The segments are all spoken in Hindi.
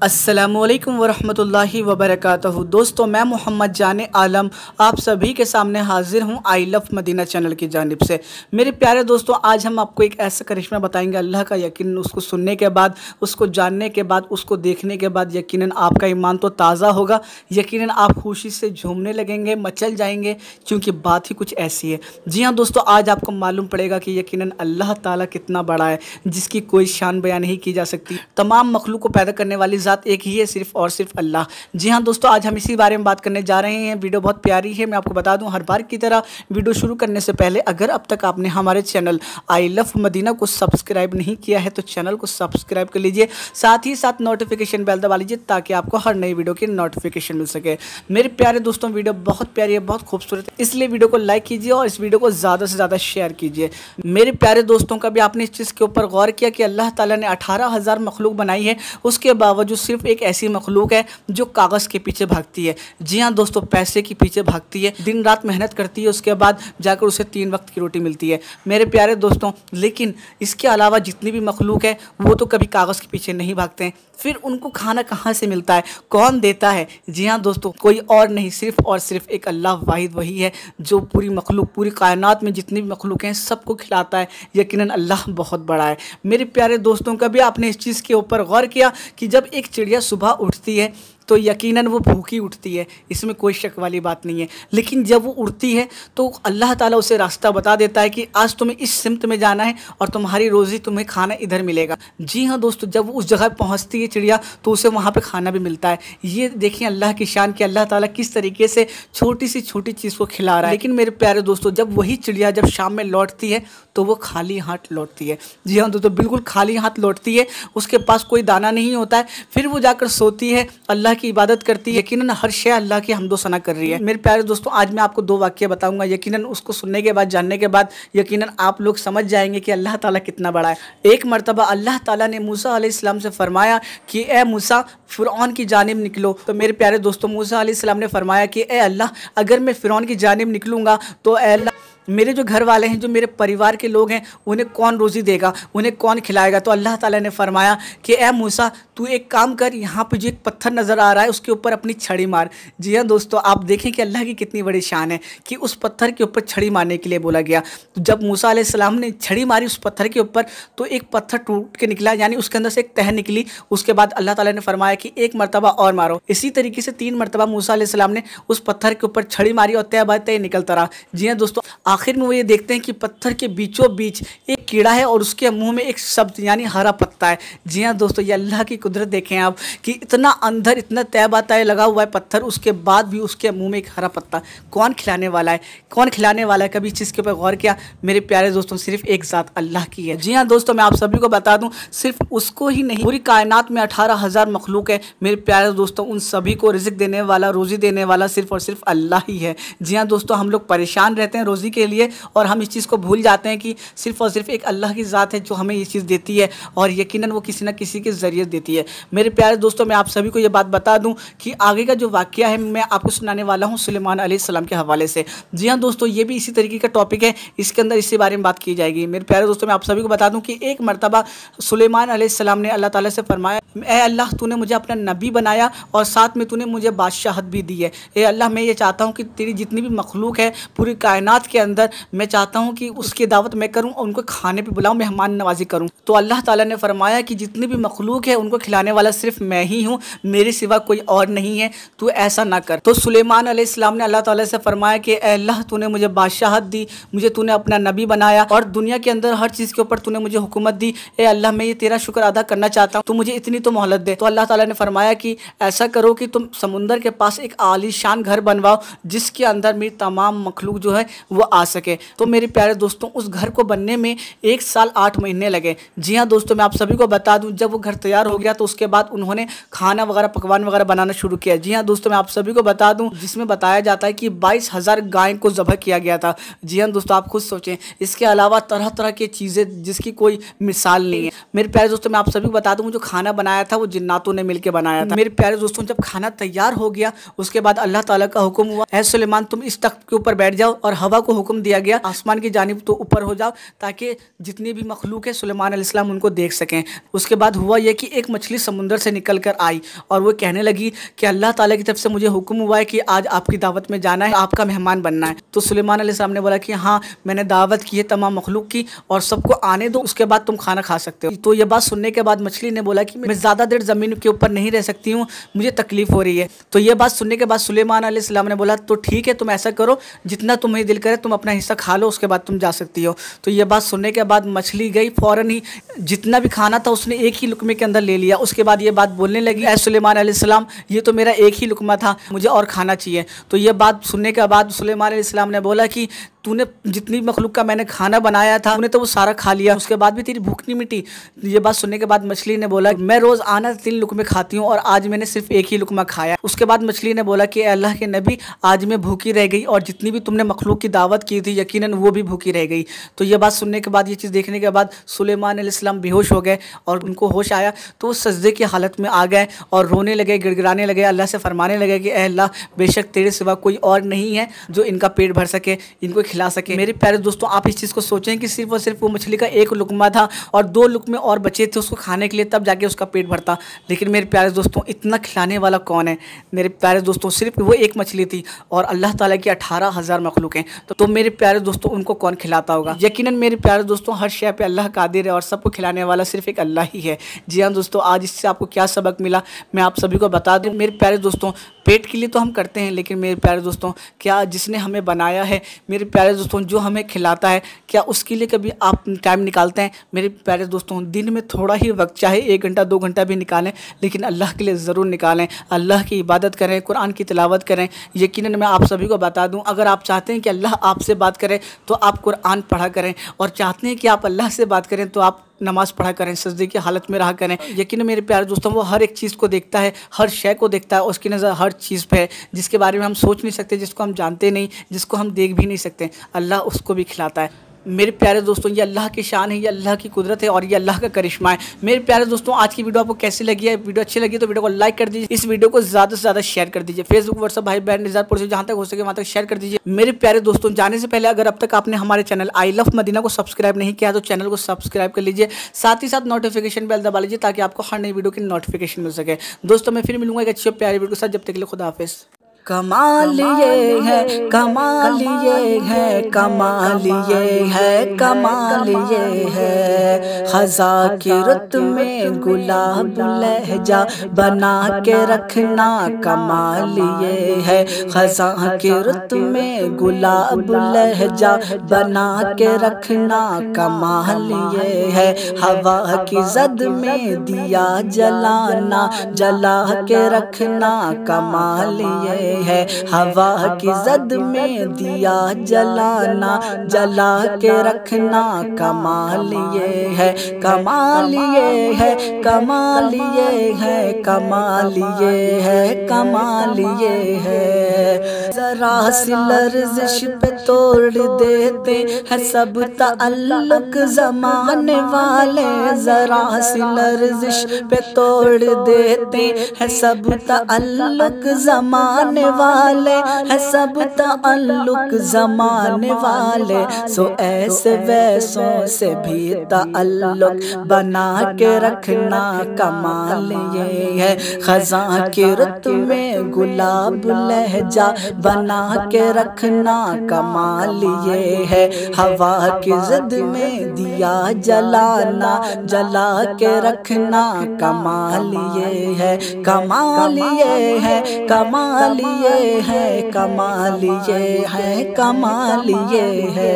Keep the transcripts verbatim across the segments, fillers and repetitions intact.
अस्सलामुअलैकुम वरहमतुल्लाहि वबरकातुहू। दोस्तों, मैं मोहम्मद जाने आलम आप सभी के सामने हाजिर हूँ आई लव मदीना चैनल की जानिब से। मेरे प्यारे दोस्तों, आज हम आपको एक ऐसा करिश्मा बताएंगे अल्लाह का। यकीनन उसको सुनने के बाद, उसको जानने के बाद, उसको देखने के बाद यकीनन आपका ईमान तो ताज़ा होगा। यकीनन आप खुशी से झूमने लगेंगे, मचल जाएंगे, क्योंकि बात ही कुछ ऐसी है। जी हाँ दोस्तों, आज आपको मालूम पड़ेगा कि यकीनन अल्लाह ताला कितना बड़ा है, जिसकी कोई शान बयान नहीं की जा सकती। तमाम मखलूक को पैदा करने वाली एक ही है, सिर्फ और सिर्फ अल्लाह। जी हाँ दोस्तों, आज हम इसी बारे में बात करने जा रहे हैं। वीडियो बहुत प्यारी है। मैं आपको बता दूं, हर बार की तरह वीडियो शुरू करने से पहले अगर अब तक आपने हमारे चैनल आई लव मदीना को सब्सक्राइब नहीं किया है तो चैनल को सब्सक्राइब कर लीजिए, साथ ही साथ नोटिफिकेशन बेल दबा लीजिए ताकि आपको हर नई वीडियो की नोटिफिकेशन मिल सके। मेरे प्यारे दोस्तों, वीडियो बहुत प्यारी है, बहुत खूबसूरत है, इसलिए वीडियो को लाइक कीजिए और इस वीडियो को ज़्यादा से ज़्यादा शेयर कीजिए। मेरे प्यारे दोस्तों, कभी आपने इस चीज़ के ऊपर गौर किया कि अल्लाह ताला ने अठारह हज़ार मखलूक बनाई है, उसके बावजूद सिर्फ एक ऐसी मखलूक है जो कागज़ के पीछे भागती है। जी हाँ दोस्तों, पैसे के पीछे भागती है, दिन रात मेहनत करती है, उसके बाद जाकर उसे तीन वक्त की रोटी मिलती है। मेरे प्यारे दोस्तों, लेकिन इसके अलावा जितनी भी मखलूक है वो तो कभी कागज़ के पीछे नहीं भागते हैं। फिर उनको खाना कहाँ से मिलता है, कौन देता है? जी हाँ दोस्तों, कोई और नहीं, सिर्फ और सिर्फ एक अल्लाह वाहिद वही है जो पूरी मखलूक, पूरी कायनात में जितनी भी मखलूक हैं सबको खिलाता है। यकीनन अल्लाह बहुत बड़ा है। मेरे प्यारे दोस्तों, कभी आपने इस चीज़ के ऊपर गौर किया कि जब एक चिड़िया सुबह उठती है तो यकीनन वो भूखी उठती है, इसमें कोई शक वाली बात नहीं है, लेकिन जब वो उड़ती है तो अल्लाह ताला उसे रास्ता बता देता है कि आज तुम्हें इस सिमत में जाना है और तुम्हारी रोज़ी, तुम्हें खाना इधर मिलेगा। जी हाँ दोस्तों, जब वो उस जगह पहुंचती है चिड़िया तो उसे वहाँ पे खाना भी मिलता है। ये देखिए अल्लाह की शान कि अल्लाह ताला किस तरीके से छोटी सी छोटी चीज़ को खिला रहा है। लेकिन मेरे प्यारे दोस्तों, जब वही चिड़िया जब शाम में लौटती है तो वो खाली हाथ लौटती है। जी हाँ दोस्तों, बिल्कुल खाली हाथ लौटती है, उसके पास कोई दाना नहीं होता है। फिर वो जाकर सोती है, अल्लाह की इबादत करती है। यकीनन हर शय अल्लाह की हमदो सना कर रही है। मेरे प्यारे दोस्तों, आज मैं आपको दो वाक्य बताऊंगा, यकीनन उसको सुनने के बाद, जानने के बाद यकीनन आप लोग समझ जाएंगे कि अल्लाह ताला कितना बड़ा है। एक मरतबा अल्लाह ताला ने मूसा अलैहिस्सलाम से फरमाया कि ए मूसा, फ़िरौन की जानिब निकलो। तो मेरे प्यारे दोस्तों, मूसा अलैहिस्सलाम ने फरमाया कि ए अल्लाह, अगर मैं फ़िरौन की जानिब निकलूँगा तो ए अल्लाह, मेरे जो घर वाले हैं, जो मेरे परिवार के लोग हैं, उन्हें कौन रोज़ी देगा, उन्हें कौन खिलाएगा? तो अल्लाह ताला ने फरमाया कि ए मूसा, तू एक काम कर, यहाँ पे जो एक पत्थर नज़र आ रहा है उसके ऊपर अपनी छड़ी मार। जी हाँ दोस्तों, आप देखें कि अल्लाह की कितनी बड़ी शान है कि उस पत्थर के ऊपर छड़ी मारने के लिए बोला गया। तो जब मूसा अलैहिस्सलाम ने छड़ी मारी उस पत्थर के ऊपर तो एक पत्थर टूट के निकला, यानी उसके अंदर से एक तह निकली। उसके बाद अल्लाह ताला ने फरमाया कि एक मरतबा और मारो। इसी तरीके से तीन मरतबा मूसा अलैहिस्सलाम ने उस पत्थर के ऊपर छड़ी मारी और तह बाय तह निकलता रहा। जी हाँ दोस्तों, आखिर में वो ये देखते हैं कि पत्थर के बीचों बीच एक कीड़ा है और उसके मुंह में एक शब्द यानी हरा पत्ता है। जी हाँ दोस्तों, ये अल्लाह की कुदरत देखें आप कि इतना अंदर, इतना तैबा तय लगा हुआ है पत्थर, उसके बाद भी उसके मुंह में एक हरा पत्ता। कौन खिलाने वाला है, कौन खिलाने वाला है? कभी इस चीज़ के ऊपर गौर किया? मेरे प्यारे दोस्तों, सिर्फ एक ज़ात अल्लाह की है। जी हाँ दोस्तों, मैं आप सभी को बता दूँ, सिर्फ उसको ही नहीं, पूरी कायनात में अठारह हज़ार मखलूक है। मेरे प्यारे दोस्तों, उन सभी को रिज़्क़ देने वाला, रोज़ी देने वाला सिर्फ और सिर्फ अल्लाह ही है। जी हाँ दोस्तों, हम लोग परेशान रहते हैं रोज़ी के लिए और हम इस चीज़ को भूल जाते हैं कि सिर्फ और सिर्फ एक अल्लाह की ज़ात है जो हमें ये चीज़ देती है और यकीनन वो किसी न किसी के ज़रिए देती है। मेरे प्यारे दोस्तों, मैं आप सभी को ये बात बता दूं कि आगे का जो वाक़या है मैं आपको सुनाने वाला हूं सुलेमान अलैहिस्सलाम के हवाले से। जी हाँ दोस्तों, ये भी इसी तरीके का टॉपिक है, इसके अंदर इसी बारे में बात की जाएगी। मेरे प्यारे दोस्तों, मैं आप सभी को बता दूँ कि एक मरतबा सुलेमान अलैहिस्सलाम ने अल्लाह ताला से फरमाया, ए अल्लाह, तूने मुझे अपना नबी बनाया और साथ में तूने मुझे बादशाहत भी दी है। ए अल्लाह, मैं ये चाहता हूँ कि तेरी जितनी भी मखलूक है पूरी कायनात के अंदर, मैं चाहता हूँ कि उसकी दावत मैं करूँ और उनको खाने पे बुलाऊँ, मेहमान नवाजी करूँ। तो अल्लाह ताला ने फरमाया कि जितनी भी मखलूक है उनको खिलाने वाला सिर्फ मैं ही हूँ, मेरे सिवा कोई और नहीं है, तू ऐसा ना कर। तो सुलेमान अलैहिस्सलाम ने अल्लाह ताला से फरमाया कि अल्लाह, तूने मुझे बादशाहत दी, मुझे तूने अपना नबी बनाया और दुनिया के अंदर हर चीज़ के ऊपर तूने मुझे हुकूमत दी। ए अल्लाह, मैं ये तेरा शुक्र अदा करना चाहता हूँ, तो मुझे इतनी तो मोहलत दे। तो अल्लाह ताला ने फरमाया कि ऐसा करो कि तुम समुंदर के पास एक आलीशान घर बनवाओ जिसके अंदर मेरी तमाम मखलूक जो है वो आ सके। तो मेरे प्यारे दोस्तों, उस घर को बनने में एक साल आठ महीने लगे। जी हाँ दोस्तों, मैं आप सभी को बता दूं, जब वो घर तैयार हो गया तो उसके बाद उन्होंने खाना वगैरह, पकवान वगैरह बनाना शुरू किया। जी हाँ दोस्तों, मैं आप सभी को बता दूं, जिसमें बताया जाता है कि बाईस हज़ार गाय को ज़बह किया गया था। जी हाँ दोस्तों, आप खुद सोचें। इसके अलावा तरह तरह की चीज़ें जिसकी कोई मिसाल नहीं है। मेरे प्यारे दोस्तों, मैं आप सभी को बता दूं, जो खाना बनाया था वो जिन्नातों ने मिलकर बनाया था। मेरे प्यारे दोस्तों, जब खाना तैयार हो गया उसके बाद अल्लाह ताला का हुक्म हुआ, ऐ सुलेमान, तुम इस तख्त के ऊपर बैठ जाओ और हवा को हुक्म दिया गया आसमान की जानिब तो ऊपर हो जाओ ताकि जितनी भी मखलूक है सुलेमान अलैहिस्सलाम उनको देख सकें। उसके बाद हुआ यह कि एक मछली समुंदर से निकल कर आई और वो कहने लगी कि अल्लाह ताला की तरफ से मुझे हुक्म हुआ है कि आज आपकी दावत में जाना है, आपका मेहमान बनना है। तो सुलेमान अलैहिस्सलाम ने बोला कि हाँ, मैंने दावत की है तमाम मखलूक की और सबको आने दो, उसके बाद तुम खाना खा सकते हो। तो ये बात सुनने के बाद मछली ने बोला कि मैं ज़्यादा देर ज़मीन के ऊपर नहीं रह सकती हूँ, मुझे तकलीफ हो रही है। तो ये बात सुनने के बाद सुलेमान अलैहिस्सलाम ने बोला तो ठीक है, तुम ऐसा करो, जितना तुम्हें दिल करे तुम अपना हिस्सा खा लो, उसके बाद तुम जा सकती हो। तो ये बात सुनने के बाद मछली गई, फ़ौरन ही जितना भी खाना था उसने एक ही लुकमे के अंदर ले लिया। उसके बाद ये बात बोलने लगी, ऐ सुलेमान अलैहिस्सलाम, ये तो मेरा एक ही लुकमा था, मुझे और खाना चाहिए। तो ये बात सुनने के बाद सुलेमान अलैहिस्सलाम ने बोला कि तूने जितनी मखलूक का मैंने खाना बनाया था तूने तो वो सारा खा लिया, उसके बाद भी तेरी भूख नहीं मिटी। ये बात सुनने के बाद मछली ने बोला, मैं रोज़ आना तीन लुकमे खाती हूँ और आज मैंने सिर्फ एक ही लुकमा खाया। उसके बाद मछली ने बोला कि अल्लाह के नबी, आज मैं भूखी रह गई और जितनी भी तुमने मखलूक की दावत की थी यकीनन वो भी भूखी रह गई। तो ये बात सुनने के बाद, ये चीज़ देखने के बाद सुलेमान अलैहिस्सलाम बेहोश हो गए और उनको होश आया तो वो सजदे की हालत में आ गए और रोने लगे, गिड़गिड़ाने लगे, अल्लाह से फरमाने लगे कि अल्लाह, बेशक तेरे सिवा कोई और नहीं है जो इनका पेट भर सके, इनको खिला सके। मेरे प्यारे दोस्तों, आप इस चीज़ को सोचें कि सिर्फ और सिर्फ वो मछली का एक लुकमा था और दो लुकमे और बचे थे उसको खाने के लिए, तब जाके उसका पेट भरता। लेकिन मेरे प्यारे दोस्तों, इतना खिलाने वाला कौन है? मेरे प्यारे दोस्तों, सिर्फ वो एक मछली थी और अल्लाह ताला की अठारह हज़ार मखलूक हैं। तो, तो मेरे प्यारे दोस्तों, उनको कौन खिलाता होगा? यकीनन मेरे प्यारे दोस्तों, हर शय पे अल्लाह कादिर है और सबको खिलाने वाला सिर्फ एक अल्लाह ही है। जी हाँ दोस्तों, आज इससे आपको क्या सबक मिला मैं आप सभी को बता दूँ। मेरे प्यारे दोस्तों, पेट के लिए तो हम करते हैं, लेकिन मेरे प्यारे दोस्तों, क्या जिसने हमें बनाया है, मेरे प्यारे दोस्तों, जो हमें खिलाता है, क्या उसके लिए कभी आप टाइम निकालते हैं? मेरे प्यारे दोस्तों, दिन में थोड़ा ही वक्त, चाहे एक घंटा दो घंटा भी निकालें, लेकिन अल्लाह के लिए ज़रूर निकालें। अल्लाह की इबादत करें, कुरान की तिलावत करें। यकीनन मैं आप सभी को बता दूं, अगर आप चाहते हैं कि अल्लाह आपसे बात करे तो आप कुरान पढ़ा करें, और चाहते हैं कि आप अल्लाह से बात करें तो आप नमाज़ पढ़ा करें, सजदे की हालत में रहा करें। यकीन मेरे प्यारे दोस्तों, वो हर एक चीज़ को देखता है, हर शय को देखता है, उसकी नज़र हर चीज़ पे है जिसके बारे में हम सोच नहीं सकते, जिसको हम जानते नहीं, जिसको हम देख भी नहीं सकते, अल्लाह उसको भी खिलाता है। मेरे प्यारे दोस्तों, ये अल्लाह की शान है, ये अल्लाह की कुदरत है और ये अल्लाह का करिश्मा है। मेरे प्यारे दोस्तों, आज की वीडियो आपको कैसी लगी है? वीडियो अच्छी लगी तो वीडियो को लाइक कर दीजिए, इस वीडियो को ज़्यादा से ज़्यादा शेयर कर दीजिए, फेसबुक, व्हाट्सअप, भाई बहन, निज़ारपुर से जहाँ तक हो सके वहाँ तक शेयर कर दीजिए। मेरे प्यारे दोस्तों, जाने से पहले अगर अब तक आपने हमारे चैनल आई लव मदीना को सब्सक्राइब नहीं किया तो चैनल को सब्सक्राइब कर लीजिए, साथ ही साथ नोटिफिकेशन बेल दबा लीजिए ताकि आपको हर नई वीडियो की नोटिफिकेशन मिल सके। दोस्तों, मैं फिर मिलूंगा एक अच्छी और प्यारी वीडियो के साथ, जब तक के लिए खुदा हाफिज़। कमाल ये है, कमाल ये है, कमाल ये है, कमाल ये है, खज़ा की रुत में गुलाब लहजा बना के रखना कमाल ये है, खज़ा की रुत में गुलाब लहजा बना के रखना कमाल ये है, हवा की जद में दिया जलाना जला के रखना कमाल ये है, हवा की जद में दिया जलाना जला के रखना कमाल ये है, कमाल ये है, कमाल ये है, कमाल ये है, कमाल ये है। जरा सी लर्जिश पे तोड़ देते हैं सब तअल्लुक ज़माने वाले, जरा सी लर्जिश पे तोड़ देते हैं सब तअल्लुक ज़माने वाले है, सब तअल्लुक ज़माने वाले, सो ऐसे वैसों से भी तअल्लुक बना के रखना कमाल ये है, खज़ा की रुत में गुलाब लहजा बना के रखना कमाल ये है, हवा की ज़द में दिया जलाना जला के रखना कमाल ये है, कमाल ये है, कमाल ये है, कमाल ये है, कमाल ये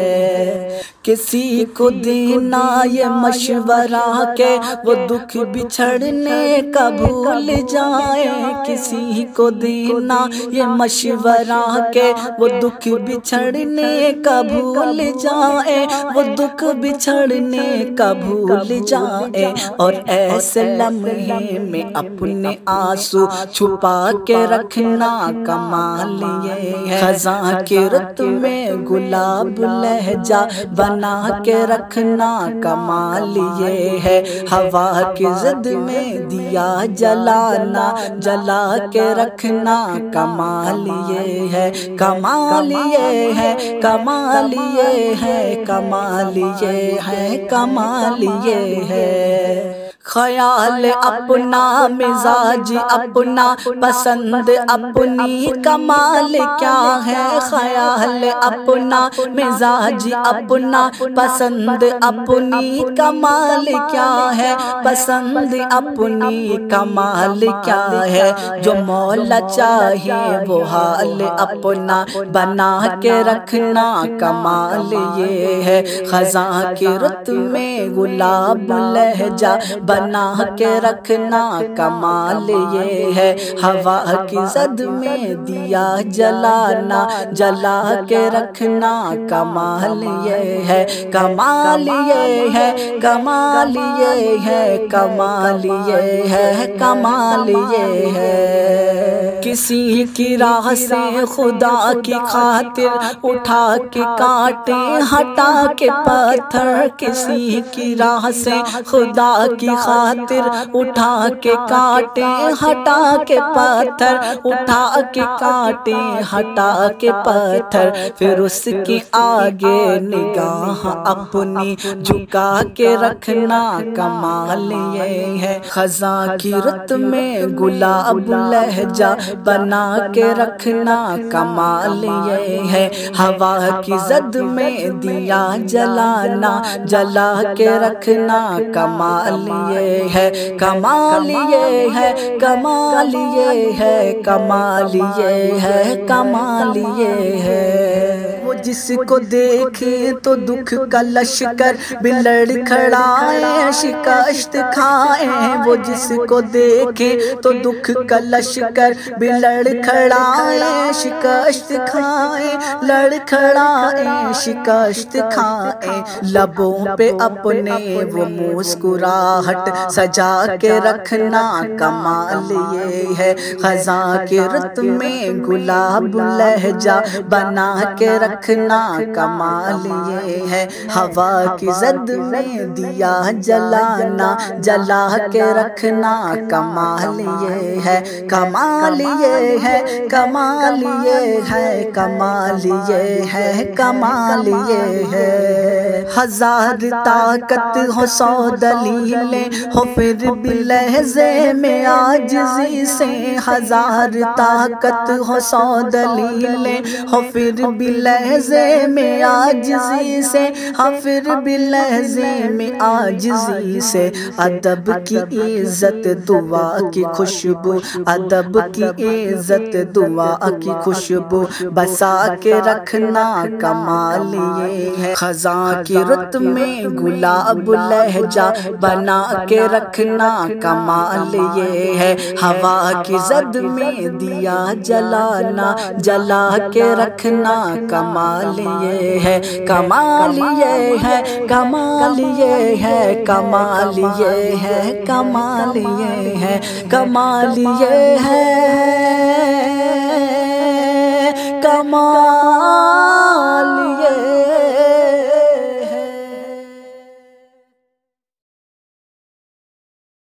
है। किसी को देना ये मशवरा के वो दुख बिछड़ने का भूल जाए, किसी को देना ये मशवरा के वो दुख बिछड़ने का भूल जाए, वो दुख बिछड़ने का भूल जाए, और ऐसे लम्हे में अपने आंसू छुपा के रखना कमाल ये है, खज़ा की रुत में गुलाब लहजा बना बना के रखना कमाल ये है। हवा की ज़िद में दिया जलाना, जला के रखना कमाल ये है। कमाल ये है, कमाल ये है, कमाल ये है, कमाल ये है। ख्याल अपना, मिजाज अपना, पसंद अपनी, कमाल क्या है। ख्याल अपना, मिजाज अपना, पसंद अपनी, कमाल क्या है। पसंद अपनी, कमाल क्या है। जो मौला चाहे वो हाल अपना बना के रखना कमाल ये है। खज़ां की रुत में गुलाब लहजा बना के रखना कमाल ये है। हवा की ज़द में दिया जलाना, जला के रखना कमाल ये है। कमाल ये है, कमाल ये है, कमाल ये है, कमाल ये है। किसी की राह से खुदा की खातिर उठा के काटे हटा के पत्थर, किसी की राह से खुदा की खातिर उठा के काटे हटा के पत्थर, उठा के काटे हटा के पत्थर। फिर उसकी आगे निगाह अपनी झुका के रखना कमाल ये है। खज़ां की रुत में गुलाब लहजा बना के रखना कमाल ये है। हवा की ज़द में दिया जलाना, जला के रखना कमाल ये है। कमाल ये है, कमाल ये है, कमाल ये है, कमाल ये है। वो जिसको देखे तो दुख का लश्कर बिलड़ खड़ाए, शिकस्त खाए। वो जिसको देखे तो दुख का लश्कर बिलड़ खड़ाए, शिकस्त खाए, लड़ खड़ाए, शिकस्त खाए। लबों पे अपने वो मुस्कुराहट सजा के रखना कमाल ये है। खज़ां की रुत में गुलाब लहजा बना के रखना कमाल ये है। हवा की ज़द में दिया जलाना, जला के रखना कमाल ये है। कमाल ये है, कमाल ये है, कमाल ये है, कमाल ये है। हजार ताकत हो सौ दलीलें हो फिर भी लहज़े में आजिज़ी से। हजार ताकत हो सौ दलीलें हो फिर भी लहज़े में आजिज़ी से। हाँ फिर भी लहज़े में आजिज़ी से। अदब की इज़्ज़त दुआ की खुशबू, अदब की इज़्ज़त दुआ की खुशबू बसा के रखना कमाल ये है। खज़ां की रुत में गुलाब लहजा बना के रखना कमाल ये है। हवा की ज़द में दिया जलाना, जला के रखना कमाल ये है। कमाल ये है, कमाल ये है, कमाल ये है, कमाल ये है, कमाल ये है, कमाल